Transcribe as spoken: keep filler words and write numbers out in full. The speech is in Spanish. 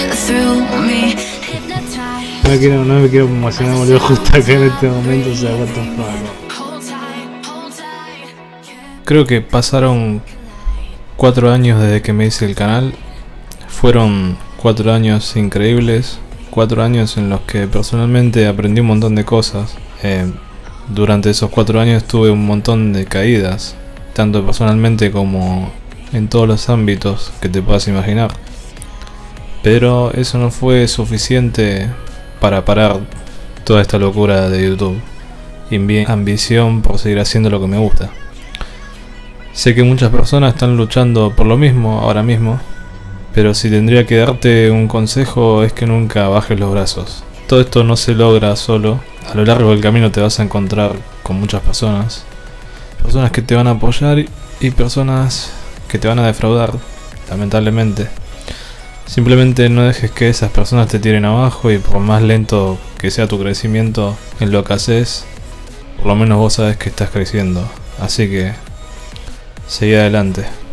No quiero, no me quiero emocionar, boludo, justo acá en este momento, o sea, what the fuck. Creo que pasaron cuatro años desde que me hice el canal. Fueron cuatro años increíbles, cuatro años en los que personalmente aprendí un montón de cosas. Eh, durante esos cuatro años tuve un montón de caídas, tanto personalmente como en todos los ámbitos que te puedas imaginar. Pero eso no fue suficiente para parar toda esta locura de YouTube y mi ambición por seguir haciendo lo que me gusta. Sé que muchas personas están luchando por lo mismo ahora mismo, pero si tendría que darte un consejo es que nunca bajes los brazos. Todo esto no se logra solo. A lo largo del camino te vas a encontrar con muchas personas. Personas que te van a apoyar y personas que te van a defraudar, lamentablemente. Simplemente no dejes que esas personas te tiren abajo, y por más lento que sea tu crecimiento en lo que haces, por lo menos vos sabes que estás creciendo. Así que seguí adelante.